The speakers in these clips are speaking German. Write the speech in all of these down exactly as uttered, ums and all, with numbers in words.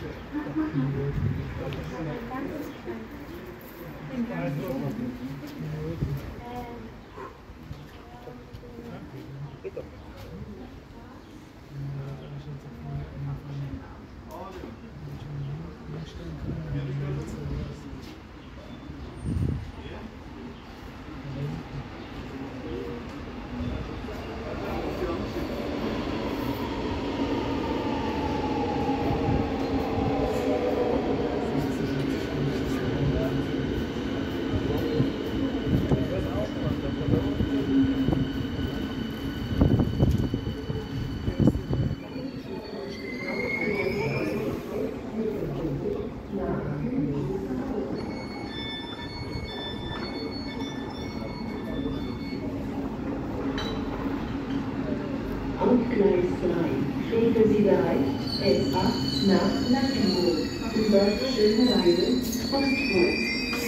Auf Gleis drei treten Sie bereit, S acht nach Blankenburg. Über schöne Reise, Ostwärts.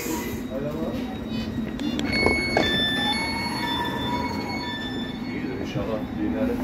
İnşallah dinlerim.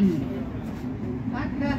Danke.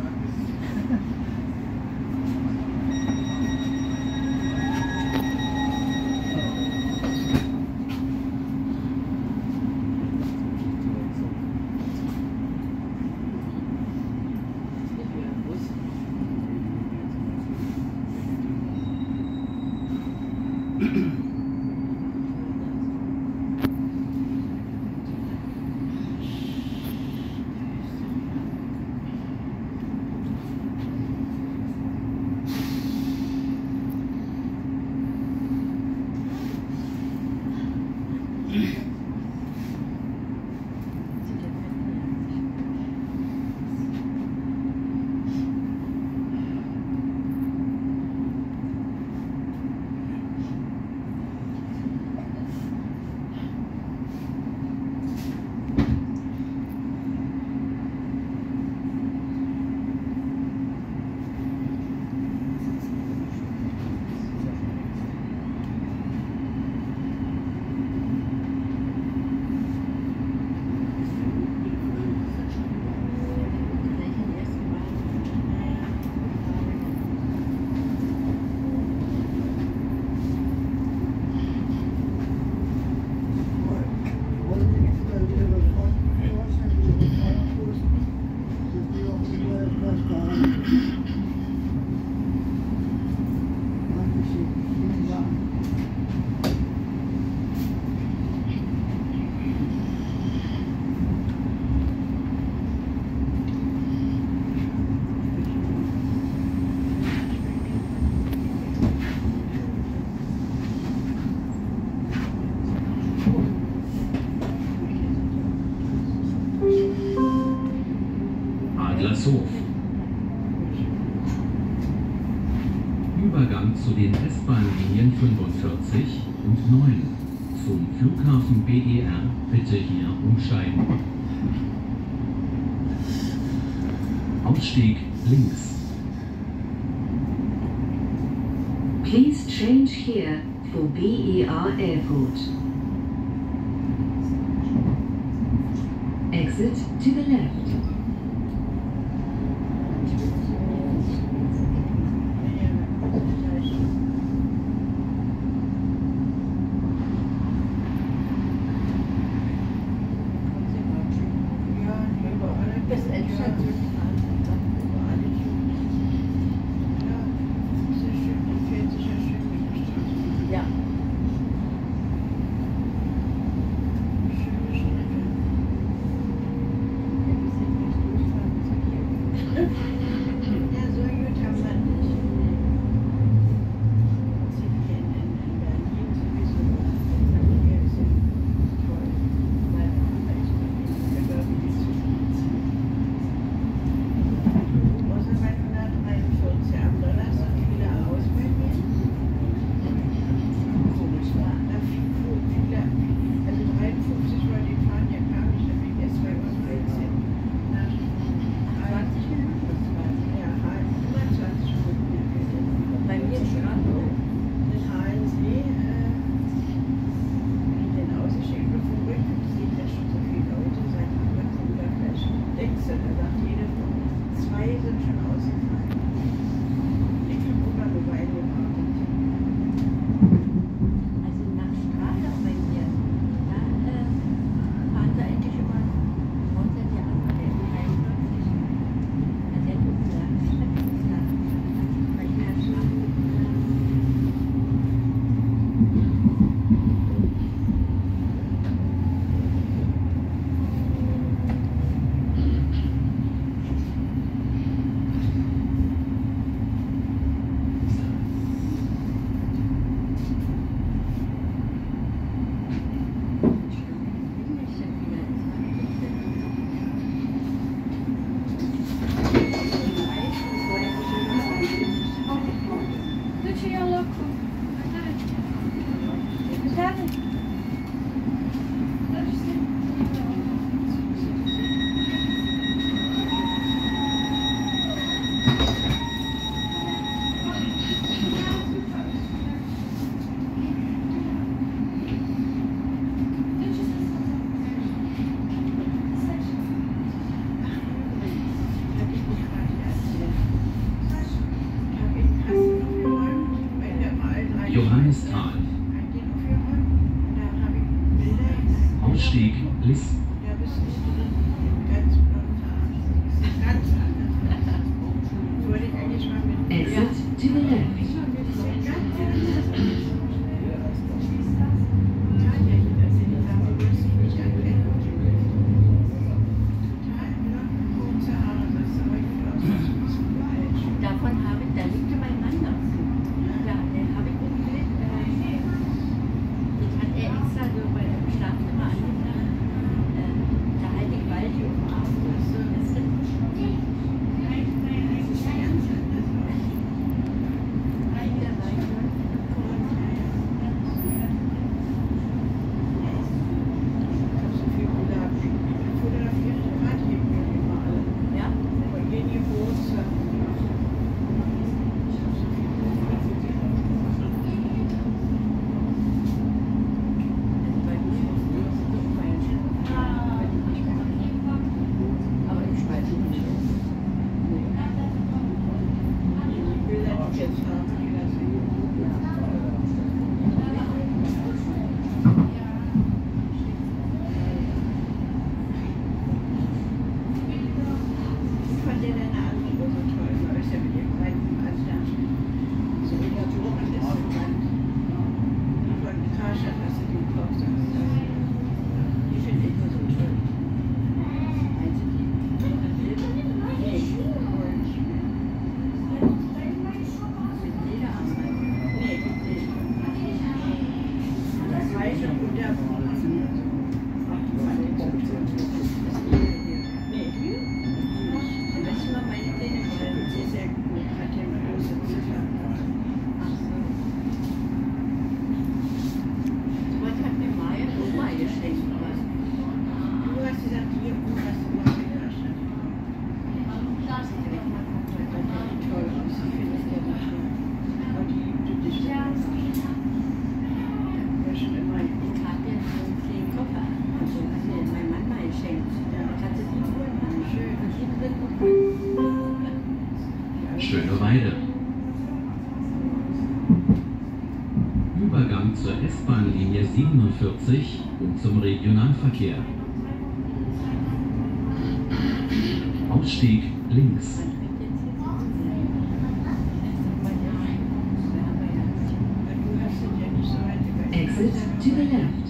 Adlershof. Übergang zu den S-Bahn-Linien fünfundvierzig und neun. Zum Flughafen B E R bitte hier umsteigen. Ausstieg links. Please change here for B E R Airport. Exit to the left. Schöneweide. Übergang zur S-Bahn-Linie siebenundvierzig und zum Regionalverkehr. Ausstieg links. Exit to the left.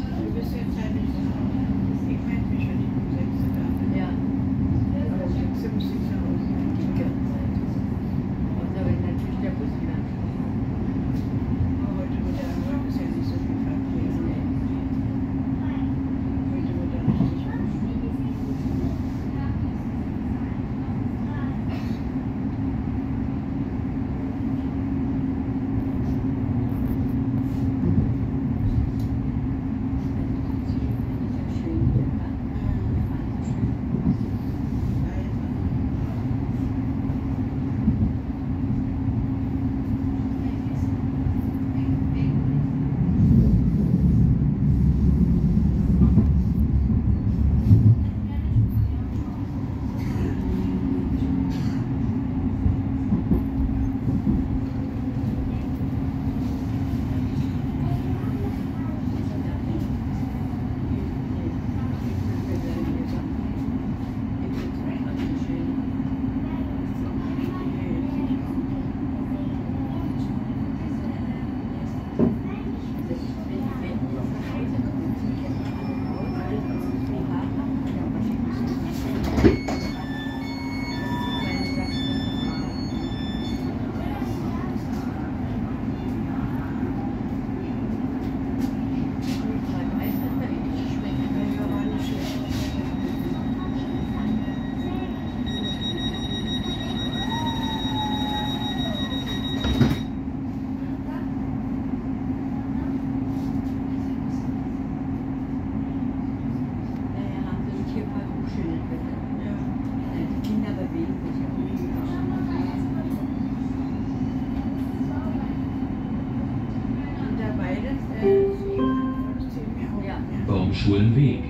Baumschulenweg.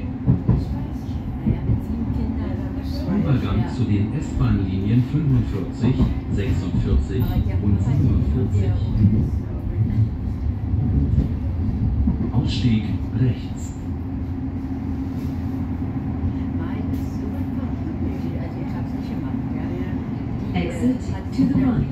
Übergang zu den S-Bahn-Linien fünfundvierzig, sechsundvierzig und siebenundvierzig. Ausstieg rechts. Exit to the right.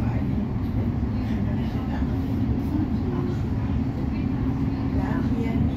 Ja, hier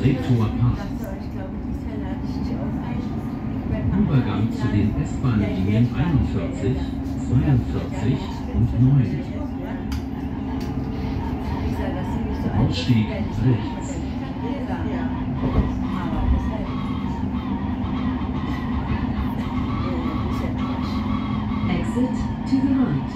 Treptower Pass. Übergang zu den S-Bahn-Linien einundvierzig, zweiundvierzig und neun. Ausstieg rechts. Exit to the right.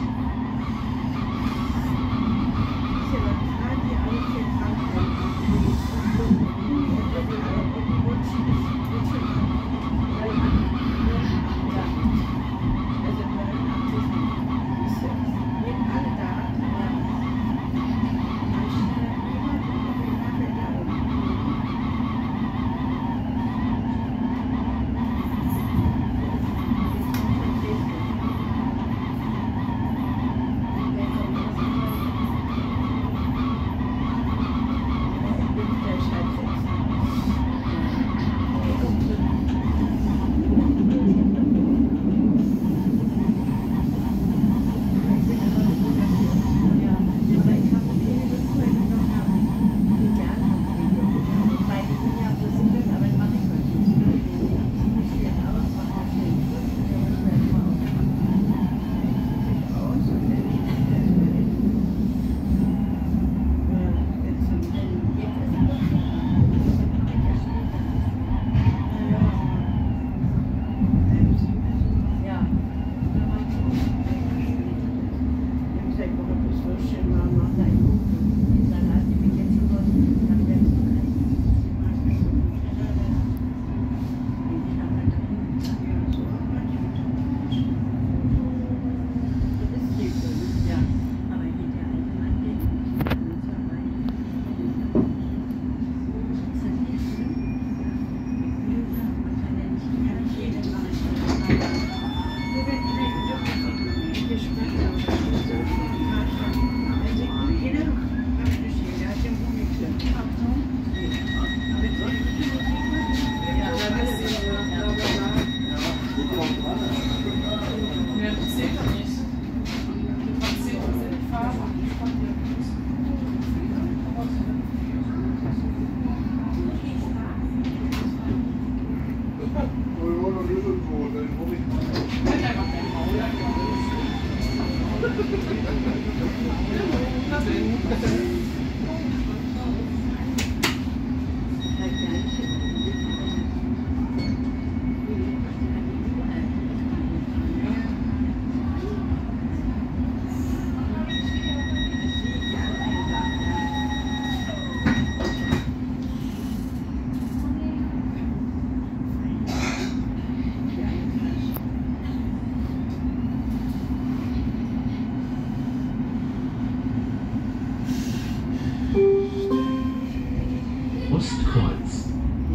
Ostkreuz.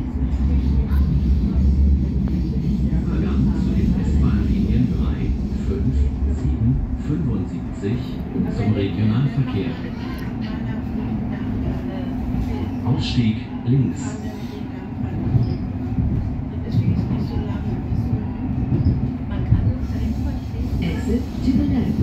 Übergang zu den S-Bahn-Linien drei, fünf, sieben, fünfundsiebzig und zum Regionalverkehr. Ausstieg links. Exit to the left.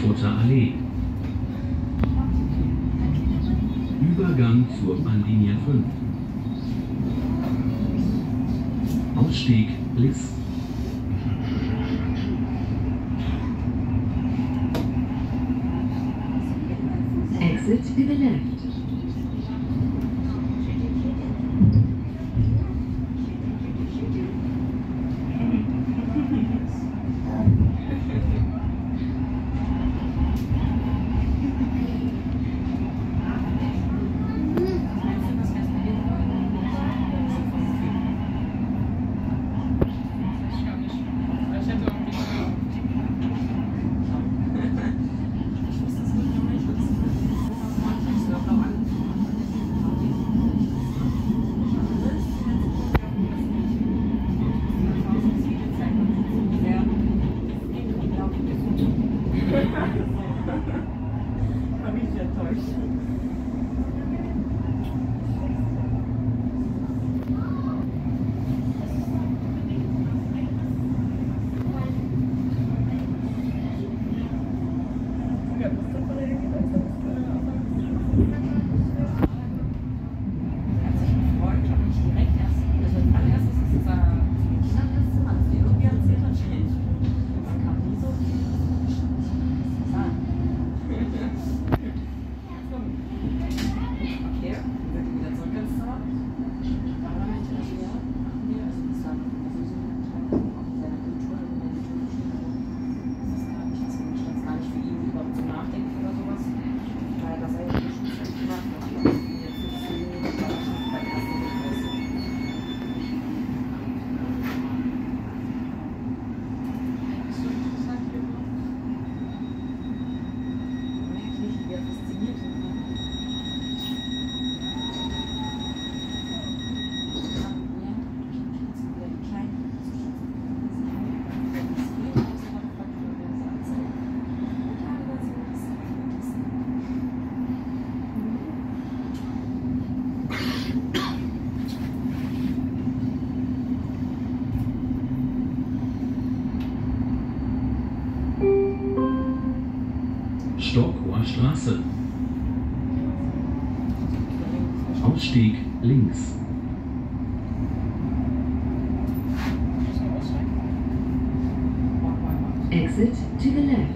Frankfurter Allee. Übergang zur Bahnlinie fünf. Ausstieg links. Exit to the left. Habe ich enttäuscht. Stockhoher Straße. Ausstieg links. Exit to the left.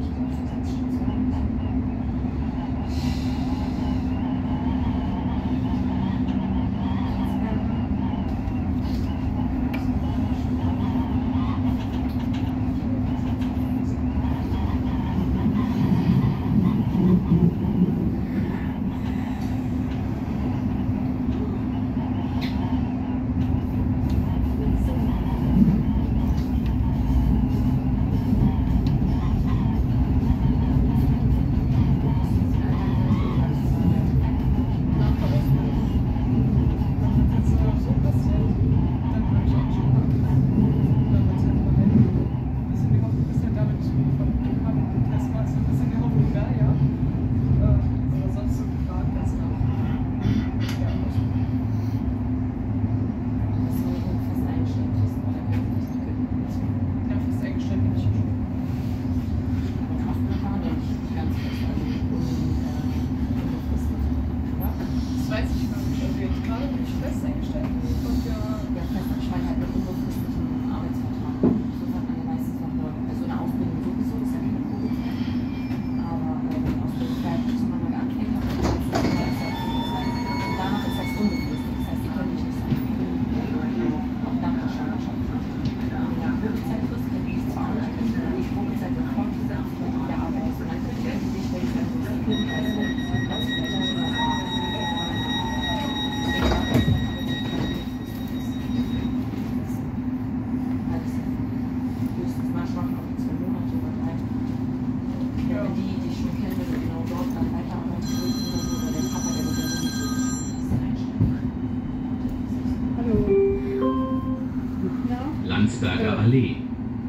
Landsberger Allee.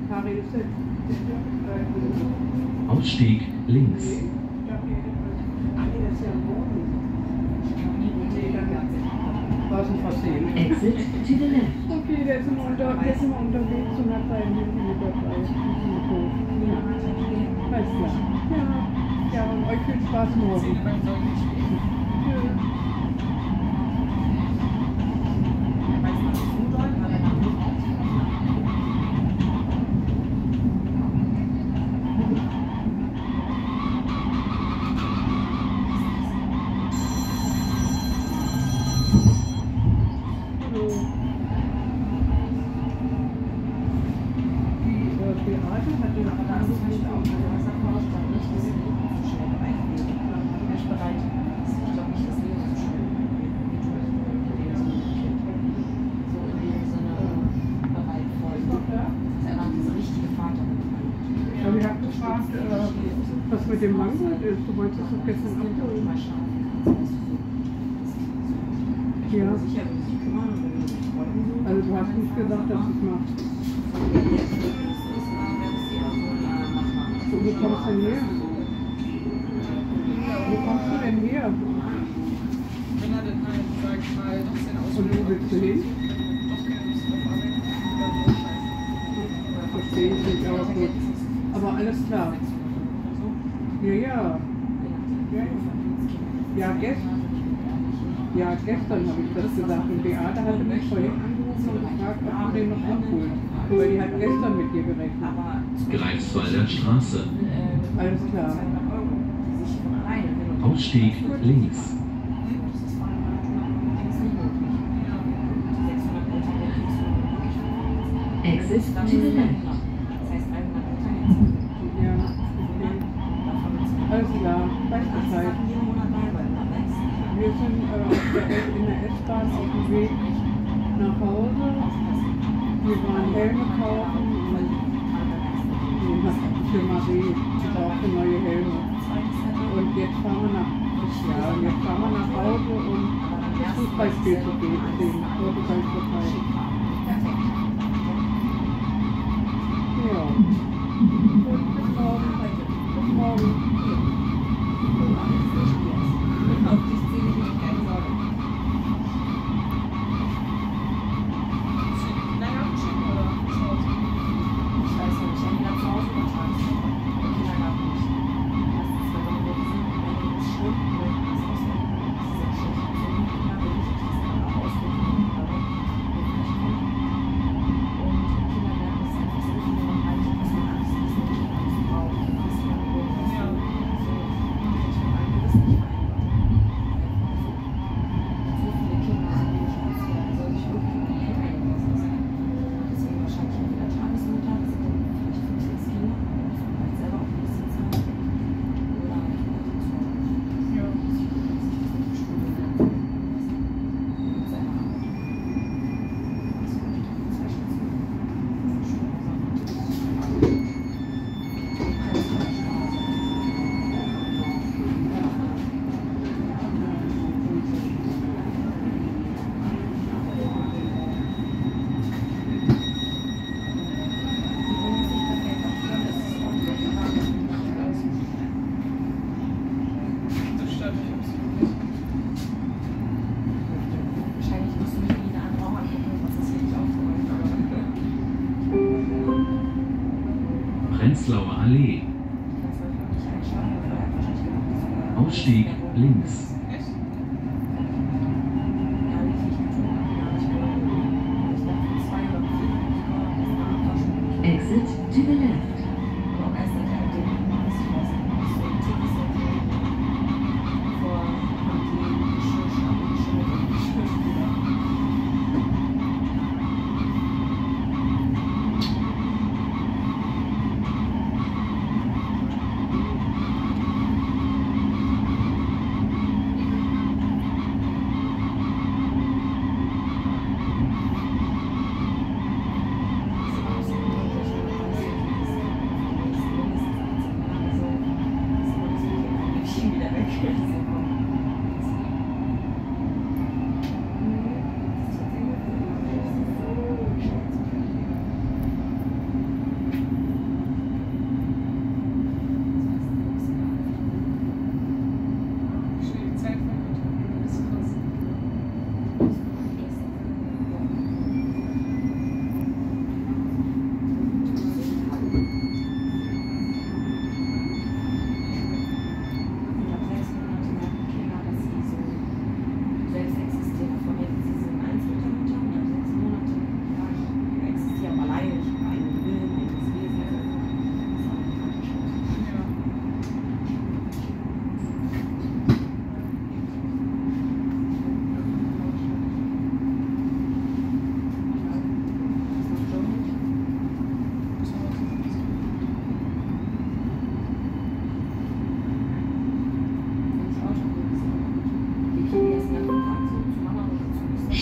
Ausstieg links. Exit to the left. Okay, der ist immer, unter, der ist immer unterwegs und hat seinen Hilfe mit dabei. Alles klar. Ja, ja, und euch viel Spaß morgen. Zähne beim Säuglingsspiel. Tschüss. Er weiß noch nicht so doll, weil er nach Luft hat. Hallo. Die äh, Beate hatte Aber da ist zum Beispiel auch, also was er forscht, dann nicht das Leben zu schnell reinlegen. Er ist bereit, ich glaube nicht das Leben zu schnell reinlegen. So in dem Sinne bereit folgen. Er war diese richtige Vater mit rein. Ja, ich habe gefragt, äh, was mit dem Mango ist. Du wolltest das doch gestern abholen. Mal schauen. Ich bin Ja. mir sicher, wenn sie sich kümmern und wenn sie sich freuen. Also du hast nicht gesagt, dass ich mache. So, wo kommst du denn her? Wo kommst du denn her? Wenn er denn halt, sag ich mal, doch seine Und Ausbildung wo willst du hin? doch keine Lust drauf arbeiten, dann so scheiße. Verstehe ich nicht, aber gut. Aber alles klar. Ja, ja. Ja, ja, gestern, ja, gestern habe ich das gesagt. Und Beate hatte mich vorhin angerufen und gefragt, ob du den noch abholst. Weil die hat gestern mit dir gerechnet. Aber Greifswalder Straße. äh, Alles klar. zweihundert Euro, die sich von alleine hin und her Ausstieg links. Das ist nicht möglich. sechshundert Meter der kriegst du wirklich. Exit Dann to the left. das heißt dreihundert Meter jetzt. Ja, okay. Davon ist Alles klar. Weiß Bescheid. jeden Monat neu bei mir, weißt du? Wir sind äh, auf der, in der S-Bahn auf dem Weg nach Hause. Wir waren Helme kaufen und die hat für Marie, die brauchte neue Helme. Und jetzt fahren wir nach, ja, und jetzt fahren wir nach Hause und das Fußballspiel zu gehen, sehen, Portugal Türkei. Ja. Gut, bis morgen. Bis morgen. Auf die Szene bin ich keine Sorge. Lange abgeschieden oder zu Hause? Ich weiß noch nicht, entweder zu Hause oder tagsüber. Der Kindergarten nicht. Das ist, wenn wir wirklich sind, wenn es schlimm, wenn es auswählen, das ist sehr schlecht. Für die Kinder will ich das dann auch auswählen, aber wir vielleicht kommen. Und im Kindergarten ist es einfach so viel, man halt, was man alles wissen, was man alles braucht, was man will, was man so. Ich habe ein gewissen nicht vereinbart. So viele Kinder sind wenig Platz hier, also ich wirklich nicht einiges ist. Deswegen wahrscheinlich entweder Tagesmutter, das sind dann vielleicht fünf, sechs Kinder, vielleicht selber auch ein bisschen Zeit. Oder halt Mutter zu Hause. Ja. Das ist die Schule lernen. Mit seiner Arbeit. Das ist vielleicht auch zwei Stationen. Das ist schon Sachen. Das stört mich absolut nicht. Wahrscheinlich musst du mich wie eine andere auch angucken, was ist hier nicht aufgeräumt, aber Prenzlauer Allee. du kannst heute noch nicht einschlafen, weil er hat wahrscheinlich gedacht, dass du da- Ausstieg links. Echt? Ja, wie viel ich getrunken habe, gar nicht mehr. Ich dachte, zwei oder vier habe ich gerade erst mal abwaschen. Exit to the left. Aber auch erst seit er den weiß ich weiß nicht, was so ein Tick ist jetzt vor die Geschirrschraube geschimmelt und Geschirrspüler. Wieder weg. Ich stehe die Zeit von mir. Das ist krass.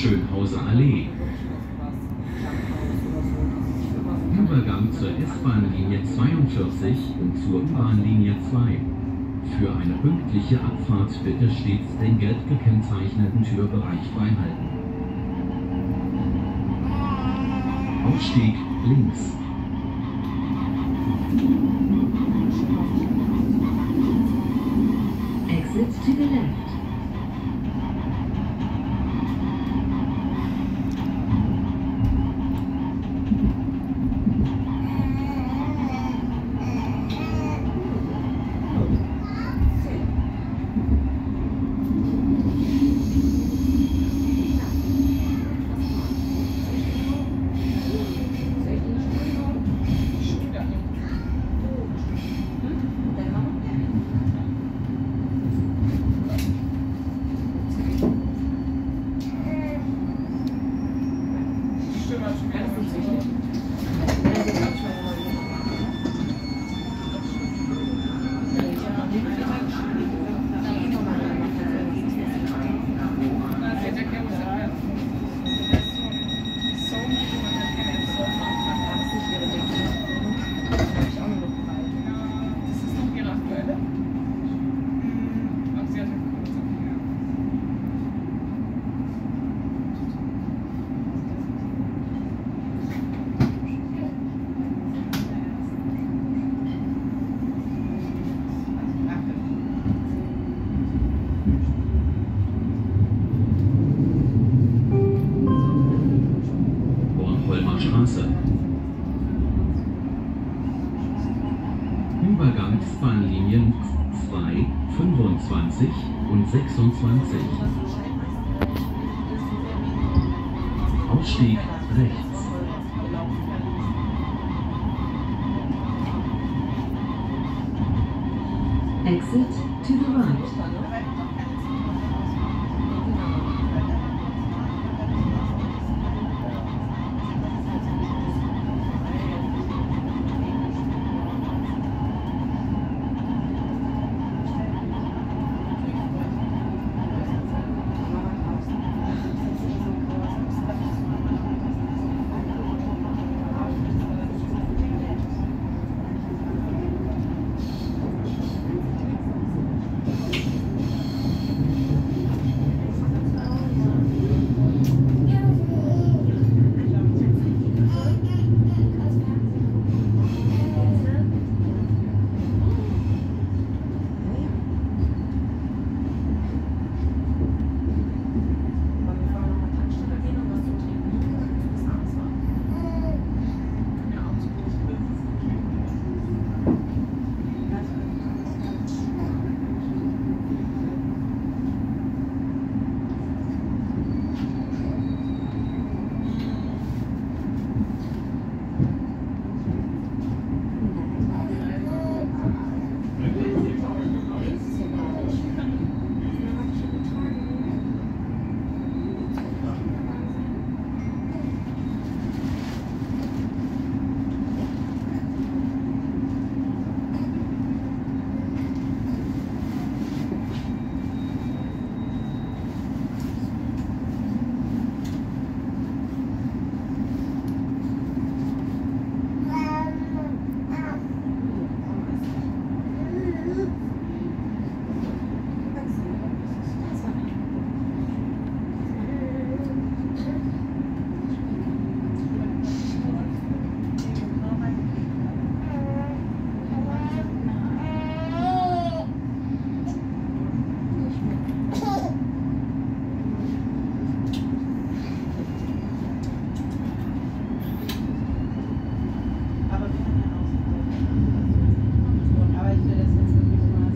Schönhauser Allee. Übergang zur S-Bahn-Linie zweiundvierzig und zur U-Bahn-Linie zwei. Für eine pünktliche Abfahrt bitte stets den gelb gekennzeichneten Türbereich freihalten. Ausstieg links. Exit to the left. Übergang S-Bahn-Linien zwei, fünfundzwanzig und sechsundzwanzig. Ausstieg rechts. Exit to the right. Aber ich will das jetzt wirklich mal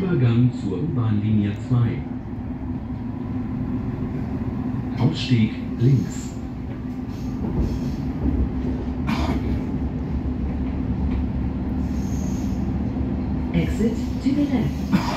Übergang zur U-Bahn-Linie zwei. Ausstieg links. Exit to the left.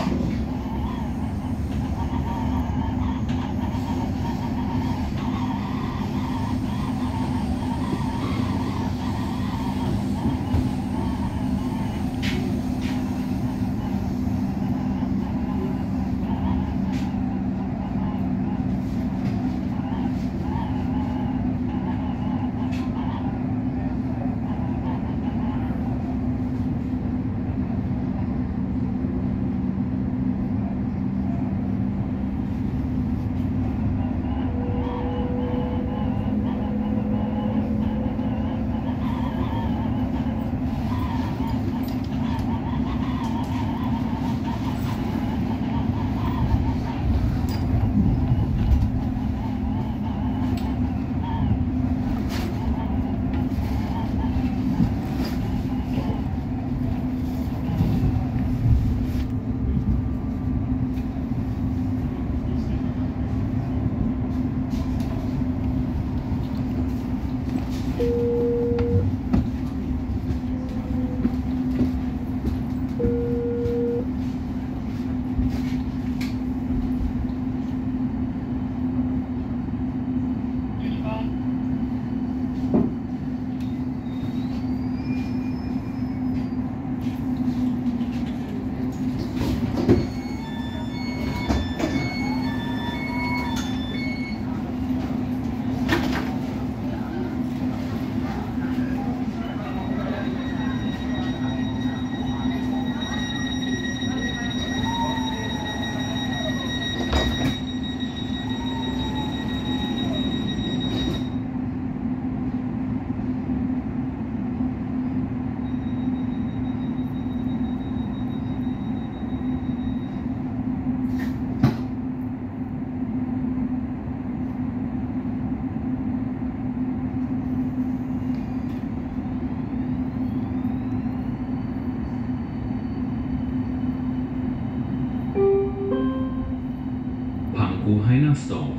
Heinersdorf.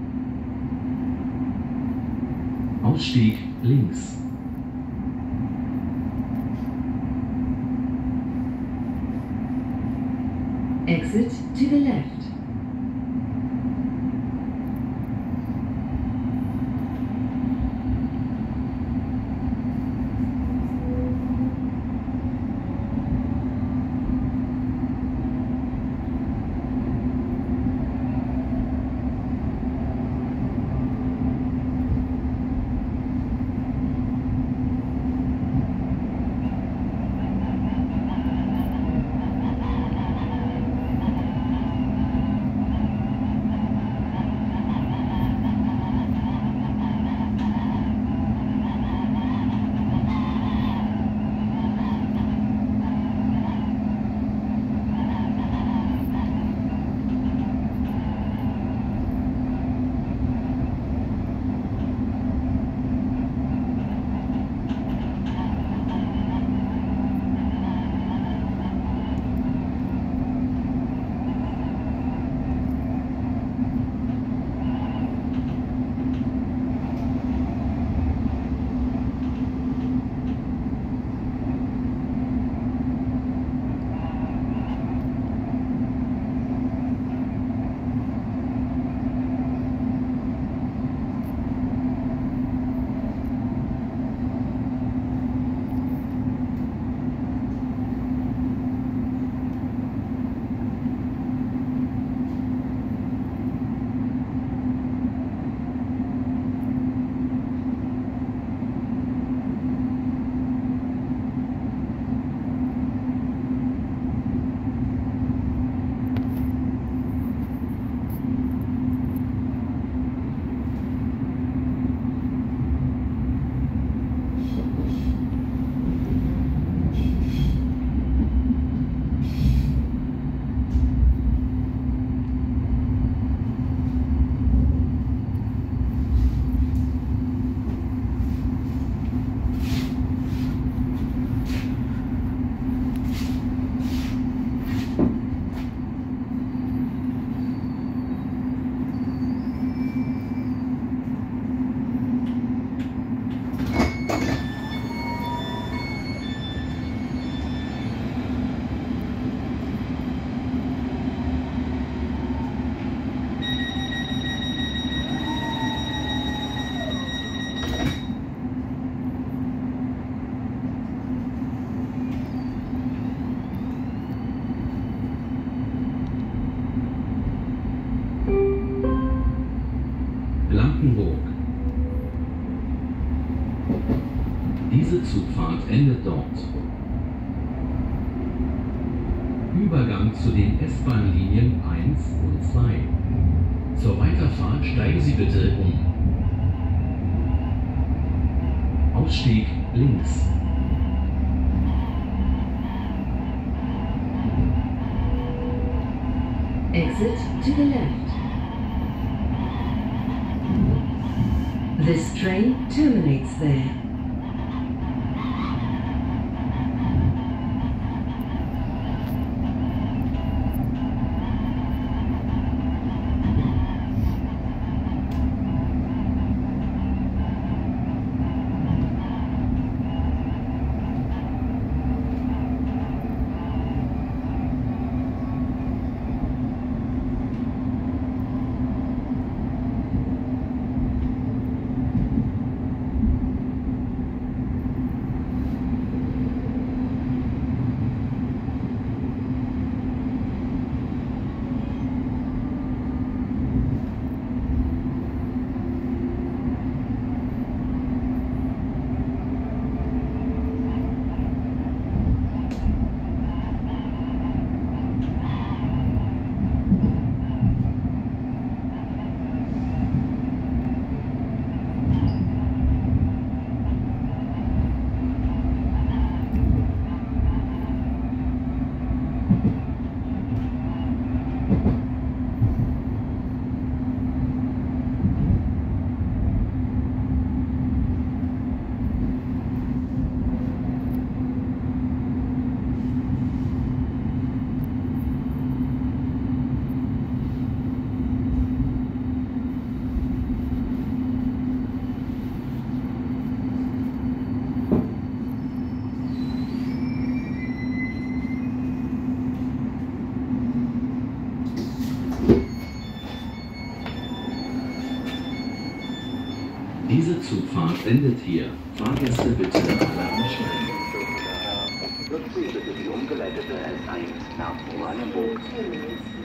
Ausstieg links. Exit to the left. Diese Zugfahrt endet dort. Übergang zu den S-Bahn-Linien eins und zwei. Zur Weiterfahrt steigen Sie bitte um. Ausstieg links. Exit to the left. This train terminates there. Diese Zugfahrt endet hier. Fahrgäste bitte alle aussteigen. Wird bitte die umgeleitete S eins nach Oranienburg.